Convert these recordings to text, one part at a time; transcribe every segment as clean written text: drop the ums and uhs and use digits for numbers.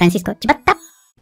Francisco Chipata.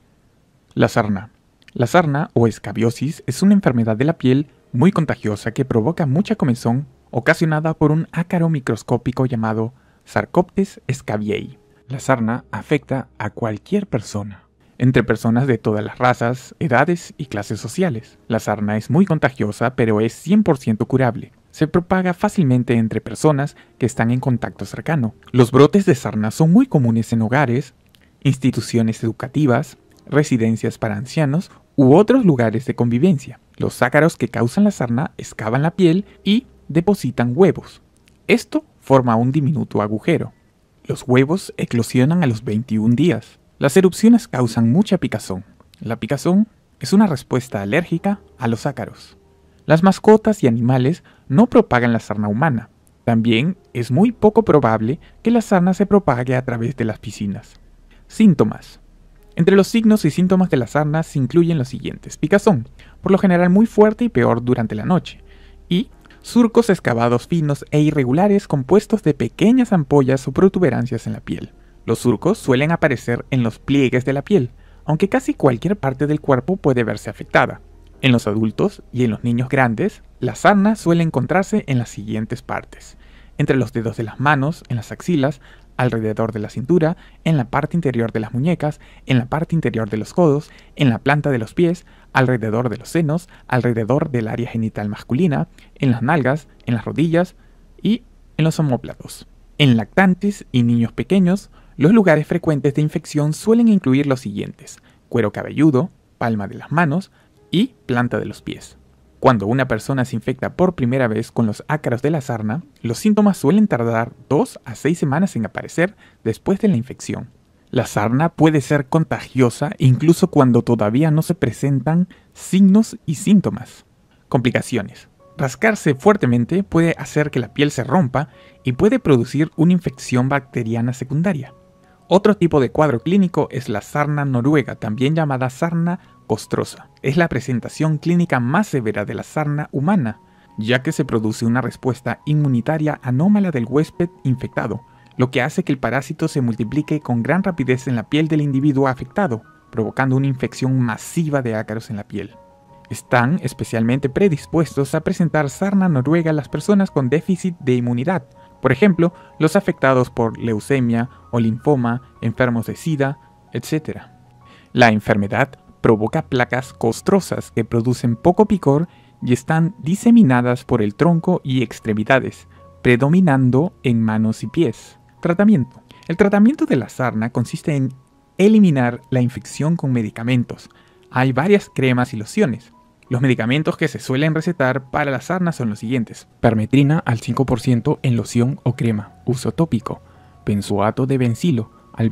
La sarna. La sarna o escabiosis es una enfermedad de la piel muy contagiosa que provoca mucha comezón ocasionada por un ácaro microscópico llamado Sarcoptes scabiei. La sarna afecta a cualquier persona, entre personas de todas las razas, edades y clases sociales. La sarna es muy contagiosa, pero es 100% curable. Se propaga fácilmente entre personas que están en contacto cercano. Los brotes de sarna son muy comunes en hogares, instituciones educativas, residencias para ancianos u otros lugares de convivencia. Los ácaros que causan la sarna excavan la piel y depositan huevos. Esto forma un diminuto agujero. Los huevos eclosionan a los 21 días. Las erupciones causan mucha picazón. La picazón es una respuesta alérgica a los ácaros. Las mascotas y animales no propagan la sarna humana. También es muy poco probable que la sarna se propague a través de las piscinas. Síntomas. Entre los signos y síntomas de la sarna se incluyen los siguientes: picazón, por lo general muy fuerte y peor durante la noche, y surcos excavados finos e irregulares compuestos de pequeñas ampollas o protuberancias en la piel. Los surcos suelen aparecer en los pliegues de la piel, aunque casi cualquier parte del cuerpo puede verse afectada. En los adultos y en los niños grandes, la sarna suele encontrarse en las siguientes partes: entre los dedos de las manos, en las axilas, alrededor de la cintura, en la parte interior de las muñecas, en la parte interior de los codos, en la planta de los pies, alrededor de los senos, alrededor del área genital masculina, en las nalgas, en las rodillas y en los omóplatos. En lactantes y niños pequeños, los lugares frecuentes de infección suelen incluir los siguientes: cuero cabelludo, palma de las manos y planta de los pies. Cuando una persona se infecta por primera vez con los ácaros de la sarna, los síntomas suelen tardar 2 a 6 semanas en aparecer después de la infección. La sarna puede ser contagiosa incluso cuando todavía no se presentan signos y síntomas. Complicaciones. Rascarse fuertemente puede hacer que la piel se rompa y puede producir una infección bacteriana secundaria. Otro tipo de cuadro clínico es la sarna noruega, también llamada sarna costrosa. Es la presentación clínica más severa de la sarna humana, ya que se produce una respuesta inmunitaria anómala del huésped infectado, lo que hace que el parásito se multiplique con gran rapidez en la piel del individuo afectado, provocando una infección masiva de ácaros en la piel. Están especialmente predispuestos a presentar sarna noruega las personas con déficit de inmunidad, por ejemplo, los afectados por leucemia o linfoma, enfermos de SIDA, etc. La enfermedad provoca placas costrosas que producen poco picor y están diseminadas por el tronco y extremidades, predominando en manos y pies. Tratamiento. El tratamiento de la sarna consiste en eliminar la infección con medicamentos. Hay varias cremas y lociones. Los medicamentos que se suelen recetar para la sarna son los siguientes: permetrina al 5% en loción o crema, uso tópico; benzoato de bencilo al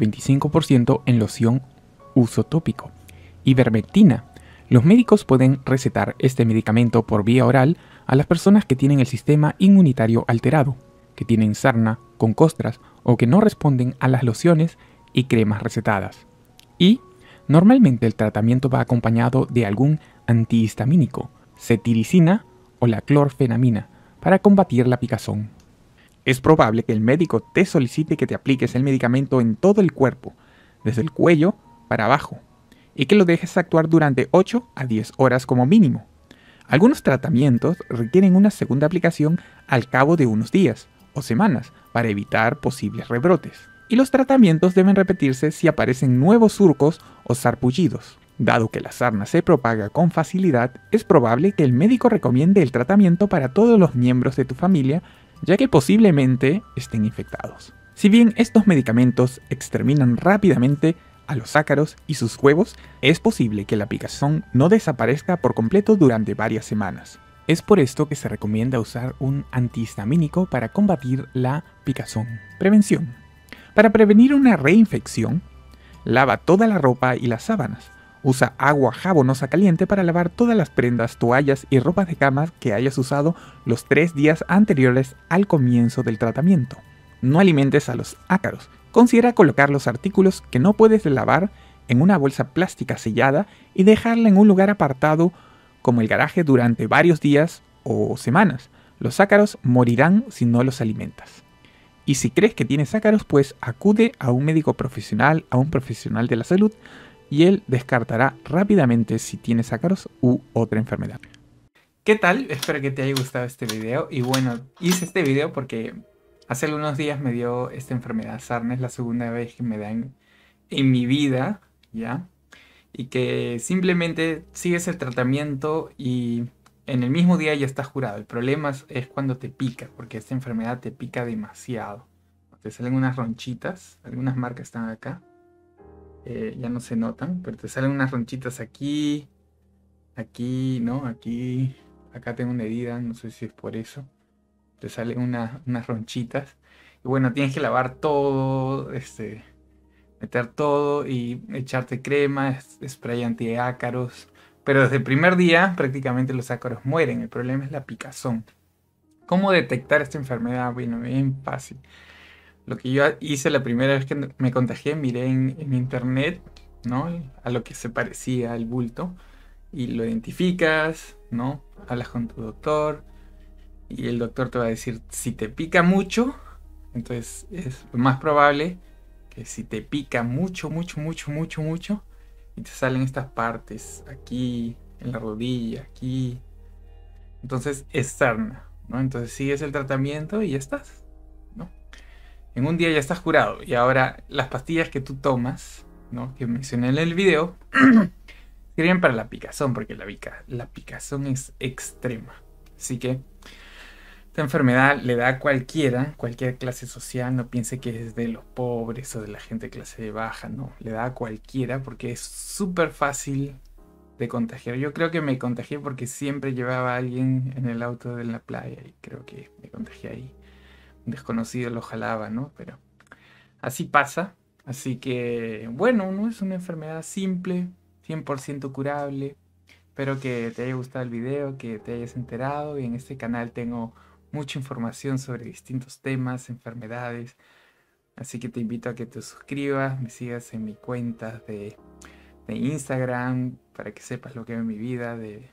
25% en loción, uso tópico; ivermectina. Los médicos pueden recetar este medicamento por vía oral a las personas que tienen el sistema inmunitario alterado, que tienen sarna con costras o que no responden a las lociones y cremas recetadas. Y normalmente el tratamiento va acompañado de algún antihistamínico, cetiricina o la clorfenamina, para combatir la picazón. Es probable que el médico te solicite que te apliques el medicamento en todo el cuerpo, desde el cuello para abajo, y que lo dejes actuar durante 8 a 10 horas como mínimo. Algunos tratamientos requieren una segunda aplicación al cabo de unos días o semanas para evitar posibles rebrotes. Y los tratamientos deben repetirse si aparecen nuevos surcos o sarpullidos. Dado que la sarna se propaga con facilidad, es probable que el médico recomiende el tratamiento para todos los miembros de tu familia, ya que posiblemente estén infectados. Si bien estos medicamentos exterminan rápidamente a los ácaros y sus huevos, es posible que la picazón no desaparezca por completo durante varias semanas. Es por esto que se recomienda usar un antihistamínico para combatir la picazón. Prevención. Para prevenir una reinfección, lava toda la ropa y las sábanas. Usa agua jabonosa caliente para lavar todas las prendas, toallas y ropas de cama que hayas usado los 3 días anteriores al comienzo del tratamiento. No alimentes a los ácaros. Considera colocar los artículos que no puedes lavar en una bolsa plástica sellada y dejarla en un lugar apartado como el garaje durante varios días o semanas. Los ácaros morirán si no los alimentas. Y si crees que tienes ácaros, pues acude a un médico profesional, a un profesional de la salud, y él descartará rápidamente si tienes ácaros u otra enfermedad. ¿Qué tal? Espero que te haya gustado este video. Y bueno, hice este video porque hace algunos días me dio esta enfermedad sarna. Es la segunda vez que me da en mi vida, ¿ya? Y que simplemente sigues el tratamiento y en el mismo día ya estás curado. El problema es cuando te pica, porque esta enfermedad te pica demasiado. Te salen unas ronchitas, algunas marcas están acá, ya no se notan, pero te salen unas ronchitas aquí, aquí, ¿no? Aquí, acá tengo una herida, no sé si es por eso. Te salen unas ronchitas. Y bueno, tienes que lavar todo, meter todo y echarte crema, spray antiácaros. Pero desde el primer día prácticamente los ácaros mueren. El problema es la picazón. ¿Cómo detectar esta enfermedad? Bueno, bien fácil. Lo que yo hice la primera vez que me contagié, miré en internet, ¿no? A lo que se parecía al bulto. Y lo identificas, ¿no? Hablas con tu doctor. Y el doctor te va a decir, si te pica mucho, entonces es lo más probable que si te pica mucho, mucho, mucho, mucho, mucho, y te salen estas partes aquí, en la rodilla, aquí, entonces es sarna, ¿no? Entonces sigues el tratamiento y ya estás, ¿no? En un día ya estás curado. Y ahora las pastillas que tú tomas, ¿no? Que mencioné en el video, sirven para la picazón, porque la picazón es extrema. Así que esta enfermedad le da a cualquiera, cualquier clase social, no piense que es de los pobres o de la gente de clase baja, no, le da a cualquiera porque es súper fácil de contagiar. Yo creo que me contagié porque siempre llevaba a alguien en el auto de la playa y creo que me contagié ahí. Un desconocido lo jalaba, ¿no? Pero así pasa. Así que, bueno, no es una enfermedad simple, 100% curable. Espero que te haya gustado el video, que te hayas enterado y en este canal tengo mucha información sobre distintos temas, enfermedades. Así que te invito a que te suscribas, me sigas en mi cuenta de Instagram para que sepas lo que veo en mi vida,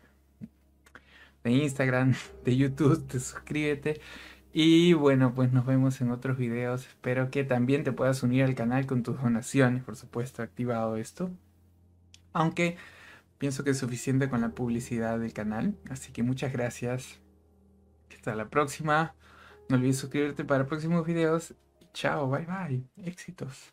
de Instagram, de YouTube, te suscríbete. Y bueno, pues nos vemos en otros videos. Espero que también te puedas unir al canal con tus donaciones, por supuesto, activado esto. Aunque pienso que es suficiente con la publicidad del canal. Así que muchas gracias. Hasta la próxima. No olvides suscribirte para próximos videos. Y chao, bye bye. Éxitos.